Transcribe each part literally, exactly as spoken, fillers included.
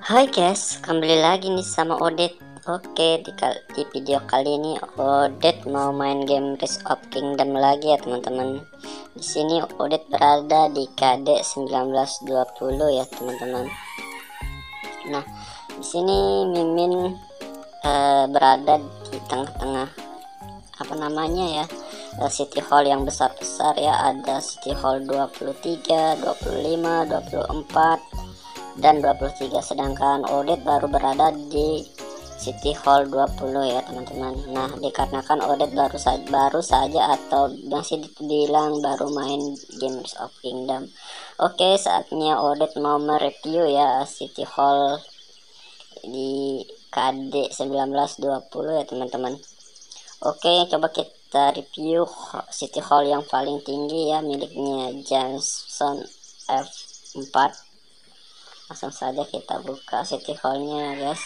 Hai guys, kembali lagi nih sama Odet. Oke, di, kal- di video kali ini Odet mau main game Rise of Kingdom lagi ya teman-teman. Di sini Odet berada di K D seribu sembilan ratus dua puluh ya teman-teman. Nah, di sini Mimin eh, berada di tengah-tengah apa namanya ya, eh, City Hall yang besar-besar ya. Ada City Hall dua puluh tiga, dua puluh lima, dua puluh empat dan dua puluh tiga, sedangkan Odet baru berada di City Hall dua puluh ya teman-teman. Nah, dikarenakan Odet baru saja baru saja atau masih dibilang baru main game Rise of Kingdom. Oke, saatnya Odet mau mereview ya City Hall di K D seribu sembilan ratus dua puluh ya teman-teman. Oke, coba kita review City Hall yang paling tinggi ya, miliknya Johnson F empat. Langsung saja kita buka City Hall-nya guys.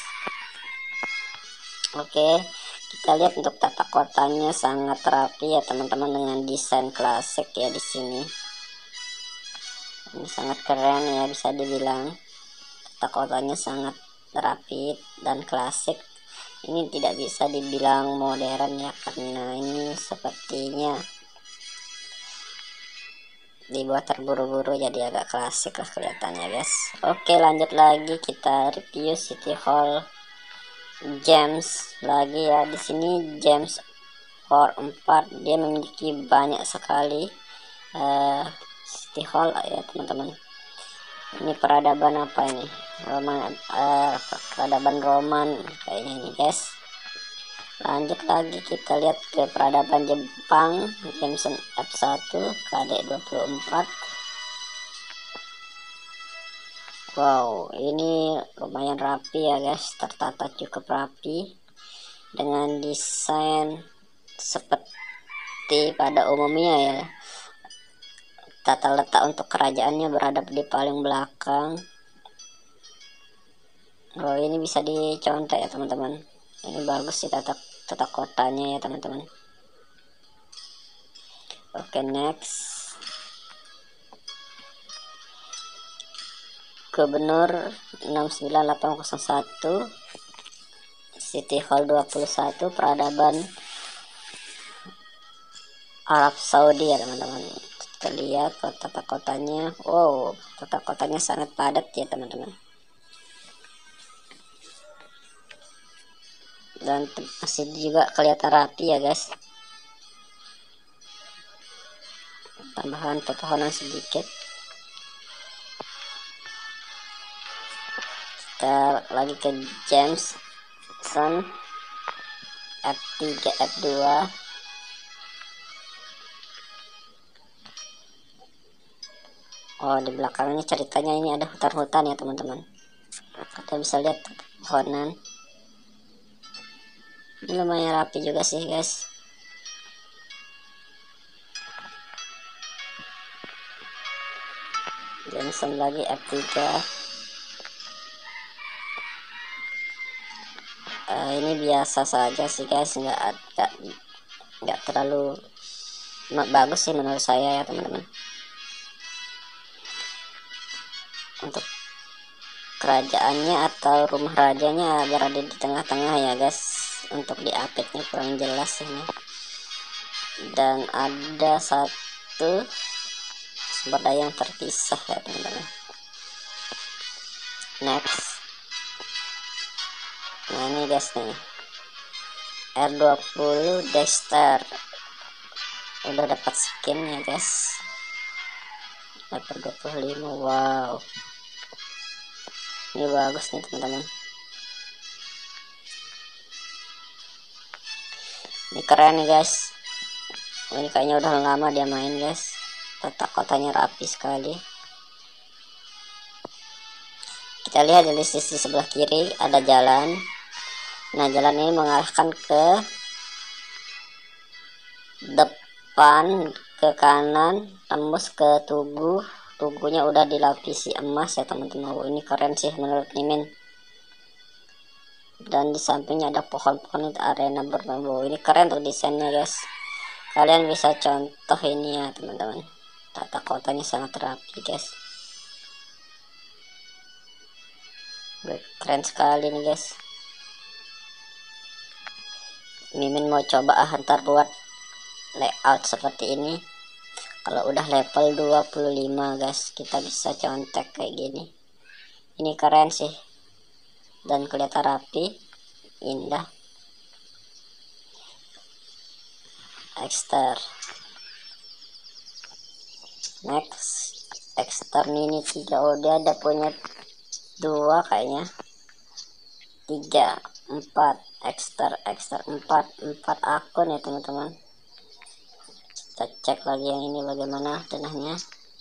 Oke, kita lihat untuk tata kotanya sangat rapi ya teman-teman, dengan desain klasik ya di sini. Ini sangat keren ya, bisa dibilang tata kotanya sangat rapi dan klasik. Ini tidak bisa dibilang modern ya, karena ini sepertinya dibuat terburu-buru jadi agak klasik lah kelihatannya guys. Oke, lanjut lagi kita review City Hall James lagi ya. Di sini James Core empat, dia memiliki banyak sekali uh, City Hall ya teman-teman. Ini peradaban apa ini, Roman, uh, peradaban Roman kayaknya ini guys. Lanjut lagi kita lihat ke peradaban Jepang, Jameson F satu K D dua puluh empat. Wow, ini lumayan rapi ya guys, tertata cukup rapi dengan desain seperti pada umumnya ya. Tata letak untuk kerajaannya berada di paling belakang. Oh, ini bisa dicontoh ya teman-teman. Ini bagus sih tata tata kotanya ya teman-teman. Oke, next. Gubernur enam sembilan delapan nol satu, City Hall dua puluh satu, peradaban Arab Saudi ya teman-teman. Kita lihat tata kotanya. Wow, tata kotanya sangat padat ya teman-teman. Dan masih juga kelihatan rapi ya guys. Tambahan pepohonan sedikit. Kita lagi ke Jameson F tiga F dua. Oh, di belakangnya ceritanya ini ada hutan-hutan ya teman-teman. Kita bisa lihat pepohonan. Ini lumayan rapi juga sih guys. Jameson lagi F tiga. Uh, ini biasa saja sih guys, nggak ada nggak terlalu bagus sih menurut saya ya teman-teman. Untuk kerajaannya atau rumah rajanya berada di tengah-tengah ya guys. Untuk di update-nya kurang jelas ini. Dan ada satu sumber daya yang terpisah ya teman-teman. Next. Nah ini guys nih, R dua puluh Dexter udah dapat skin ya guys, dapat dua puluh lima. Wow, ini bagus nih teman-teman. Ini keren nih guys. Ini kayaknya udah lama dia main guys. Tata kotanya rapi sekali. Kita lihat dari sisi sebelah kiri ada jalan. Nah, jalan ini mengarahkan ke depan, ke kanan, tembus ke tugu. Tugunya udah dilapisi emas ya teman-teman. Oh, ini keren sih menurut Mimin. Dan di sampingnya ada pohon-pohon, arena bermain. Oh, ini keren tuh desainnya guys. Kalian bisa contoh ini ya teman-teman. Tata kotanya sangat rapi guys. Keren sekali nih guys. Mimin mau coba ah ntar buat layout seperti ini. Kalau udah level dua puluh lima guys, kita bisa contek kayak gini. Ini keren sih, dan kelihatan rapi, indah. Exter next Exter ini tiga. Oh, dia ada punya dua kayaknya, tiga empat Exter Exter empat empat akun ya teman-teman. Kita cek lagi yang ini bagaimana denahnya.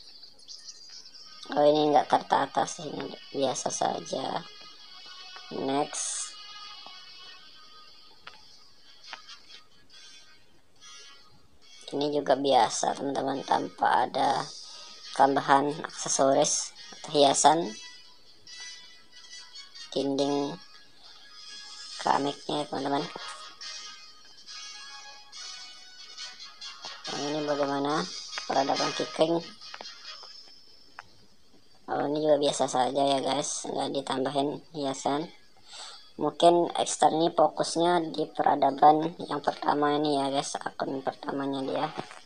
Oh, ini enggak tertata sih, ini biasa saja. Next, ini juga biasa teman-teman, tanpa ada tambahan aksesoris atau hiasan. Dinding keramiknya teman-teman. Yang ini bagaimana peradaban keyring. Oh, ini juga biasa saja ya guys, nggak ditambahin hiasan. Mungkin Exter ini fokusnya di peradaban yang pertama ini ya guys, akun pertamanya dia.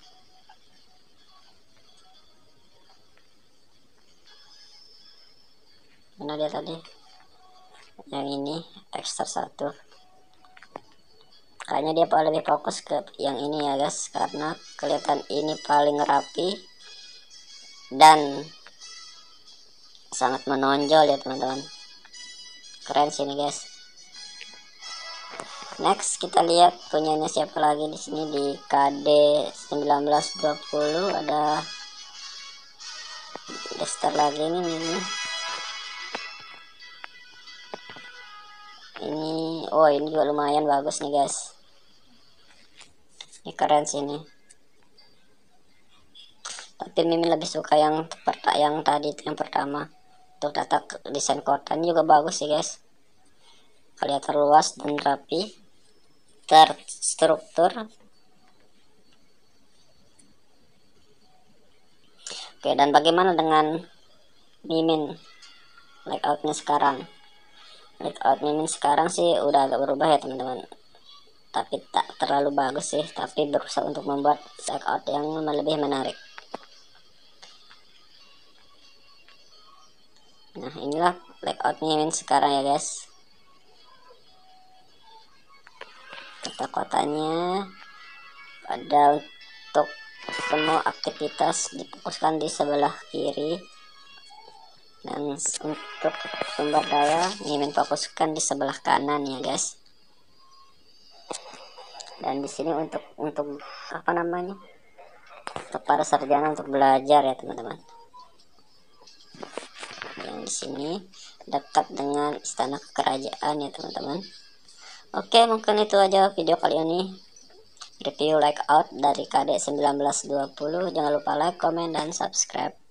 Mana dia tadi? Yang ini Exter satu. Kayaknya dia paling lebih fokus ke yang ini ya guys, karena kelihatan ini paling rapi dan sangat menonjol ya teman-teman. Keren sih ini guys. Next, kita lihat punyanya siapa lagi di sini. Di K D sembilan belas dua puluh ada Dexter lagi nih ini. Ini oh ini juga lumayan bagus nih guys. Ini keren sih ini. Tapi Mimin lebih suka yang yang tadi itu yang pertama. Untuk tata desain kotanya juga bagus sih guys. Kelihatan luas dan rapi, terstruktur. Oke, dan bagaimana dengan Mimin layoutnya sekarang? Layout Mimin sekarang sih udah agak berubah ya teman-teman, tapi tak terlalu bagus sih, tapi berusaha untuk membuat layout yang lebih menarik. Nah, inilah layout Mimin sekarang ya guys. Kota-kotanya ada untuk semua aktivitas difokuskan di sebelah kiri, dan untuk sumber daya Mimin fokuskan di sebelah kanan ya guys. Dan di sini untuk untuk apa namanya, untuk para sarjana untuk belajar ya teman-teman. Yang di sini dekat dengan istana kerajaan ya teman-teman. Oke, mungkin itu aja video kali ini, review layout dari K D sembilan belas dua puluh. Jangan lupa like, comment, dan subscribe.